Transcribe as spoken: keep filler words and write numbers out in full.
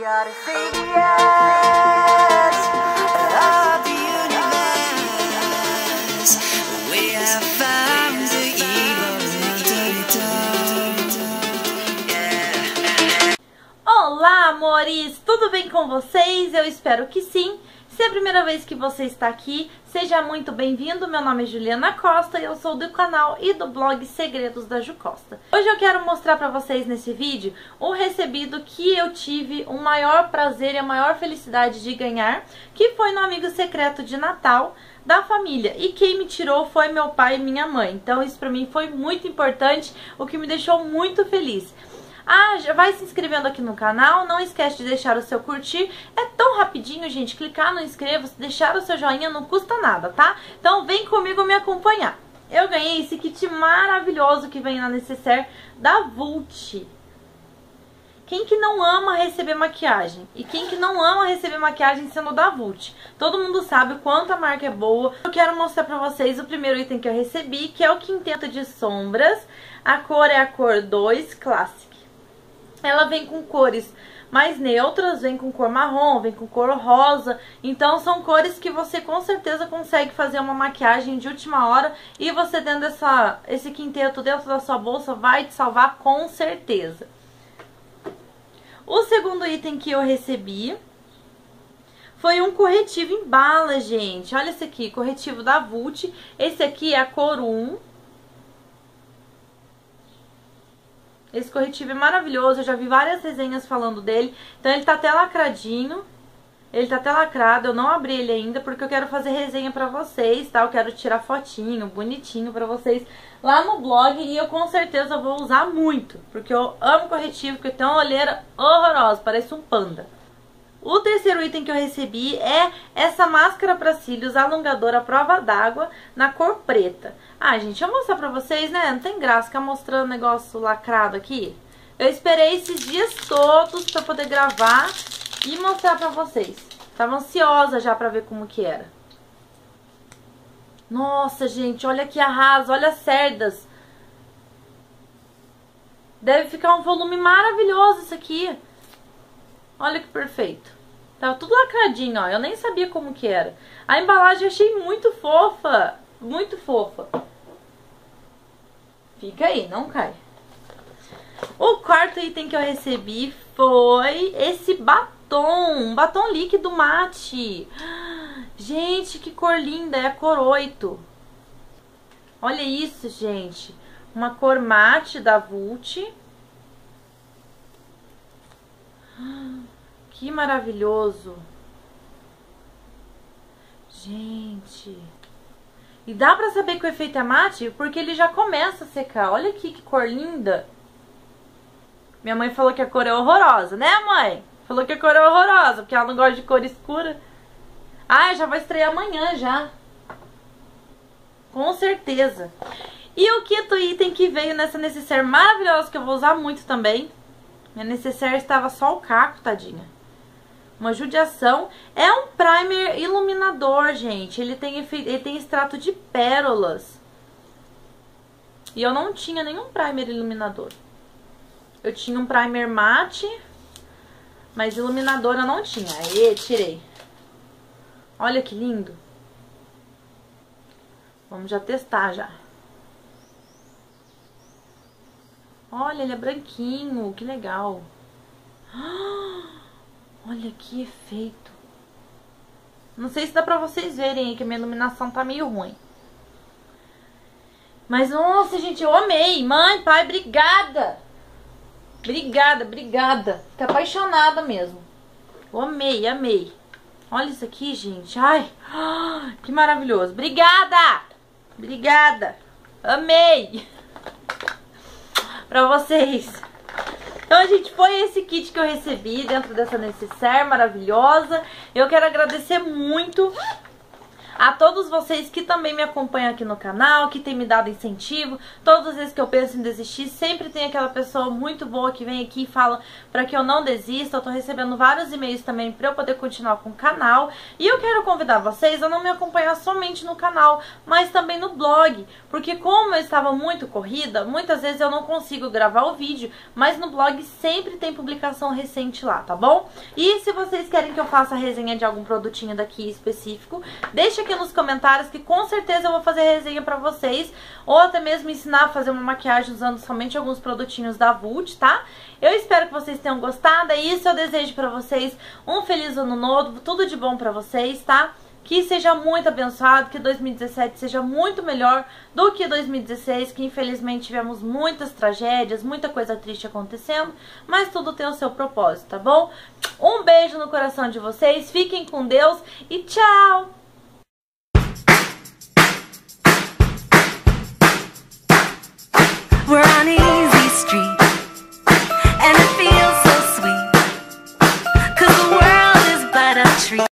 are the figures of the universe. We have found the evil yeah. Olá, amores! Tudo bem com vocês? Eu espero que sim. Se é a primeira vez que você está aqui, seja muito bem-vindo. Meu nome é Juliana Costa e eu sou do canal e do blog Segredos da Ju Costa. Hoje eu quero mostrar para vocês nesse vídeo o recebido que eu tive o maior prazer e a maior felicidade de ganhar, que foi no amigo secreto de Natal da família. E quem me tirou foi meu pai e minha mãe. Então isso para mim foi muito importante, o que me deixou muito feliz. Ah, já vai se inscrevendo aqui no canal, não esquece de deixar o seu curtir, é tão rapidinho, gente, clicar no inscreva-se, deixar o seu joinha não custa nada, tá? Então vem comigo me acompanhar. Eu ganhei esse kit maravilhoso que vem na necessaire da Vult. Quem que não ama receber maquiagem? E quem que não ama receber maquiagem sendo da Vult? Todo mundo sabe o quanto a marca é boa. Eu quero mostrar pra vocês o primeiro item que eu recebi, que é o quinteto de sombras. A cor é a cor dois Classic. Ela vem com cores mais neutras, vem com cor marrom, vem com cor rosa. Então são cores que você com certeza consegue fazer uma maquiagem de última hora. E você tendo essa, esse quinteto dentro da sua bolsa vai te salvar com certeza. O segundo item que eu recebi foi um corretivo em bala, gente. Olha esse aqui, corretivo da Vult. Esse aqui é a cor um. Esse corretivo é maravilhoso, eu já vi várias resenhas falando dele. Então ele tá até lacradinho. Ele tá até lacrado, eu não abri ele ainda porque eu quero fazer resenha pra vocês, tá? Eu quero tirar fotinho, bonitinho pra vocês lá no blog. E eu com certeza vou usar muito, porque eu amo corretivo, porque tem uma olheira horrorosa, parece um panda. O terceiro item que eu recebi é essa máscara para cílios alongadora à prova d'água na cor preta. Ah, gente, eu vou mostrar pra vocês, né? Não tem graça ficar mostrando negócio lacrado aqui. Eu esperei esses dias todos pra poder gravar e mostrar pra vocês. Tava ansiosa já pra ver como que era. Nossa, gente, olha que arraso, olha as cerdas. Deve ficar um volume maravilhoso isso aqui. Olha que perfeito. Tava tudo lacradinho, ó. Eu nem sabia como que era. A embalagem eu achei muito fofa. Muito fofa. Fica aí, não cai. O quarto item que eu recebi foi esse batom. Um batom líquido mate. Gente, que cor linda. É a cor oito. Olha isso, gente. Uma cor mate da Vult. Que maravilhoso. Gente. E dá pra saber que o efeito é mate porque ele já começa a secar. Olha aqui que cor linda. Minha mãe falou que a cor é horrorosa, né, mãe? Falou que a cor é horrorosa porque ela não gosta de cor escura. Ah, já vai estrear amanhã já. Com certeza. E o quinto item que veio nessa necessaire maravilhosa que eu vou usar muito também. Minha necessaire estava só o caco, tadinha. Uma judiação. É um primer iluminador, gente. Ele tem, efeito, ele tem extrato de pérolas. E eu não tinha nenhum primer iluminador. Eu tinha um primer mate, mas iluminador eu não tinha. Aí, tirei. Olha que lindo. Vamos já testar já. Olha, ele é branquinho. Que legal. Olha que efeito. Não sei se dá pra vocês verem aí que a minha iluminação tá meio ruim. Mas, nossa, gente, eu amei. Mãe, pai, obrigada. Obrigada, obrigada. Fiquei apaixonada mesmo. Eu amei, amei. Olha isso aqui, gente. Ai, que maravilhoso. Obrigada. Obrigada. Amei. Pra vocês. Então, gente, foi esse kit que eu recebi dentro dessa necessaire maravilhosa. Eu quero agradecer muito a todos vocês que também me acompanham aqui no canal, que tem me dado incentivo. Todas as vezes que eu penso em desistir, sempre tem aquela pessoa muito boa que vem aqui e fala para que eu não desista. Eu tô recebendo vários e-mails também para eu poder continuar com o canal. E eu quero convidar vocês a não me acompanhar somente no canal, mas também no blog, porque como eu estava muito corrida, muitas vezes eu não consigo gravar o vídeo, mas no blog sempre tem publicação recente lá, tá bom? E se vocês querem que eu faça a resenha de algum produtinho daqui específico, deixa aqui nos comentários que com certeza eu vou fazer resenha pra vocês, ou até mesmo ensinar a fazer uma maquiagem usando somente alguns produtinhos da Vult, tá? Eu espero que vocês tenham gostado, é isso, eu desejo pra vocês um feliz ano novo, tudo de bom pra vocês, tá? Que seja muito abençoado, que dois mil e dezessete seja muito melhor do que dois mil e dezesseis, que infelizmente tivemos muitas tragédias, muita coisa triste acontecendo, mas tudo tem o seu propósito, tá bom? Um beijo no coração de vocês, fiquem com Deus e tchau! We're on easy street, and it feels so sweet, 'cause the world is but a treat.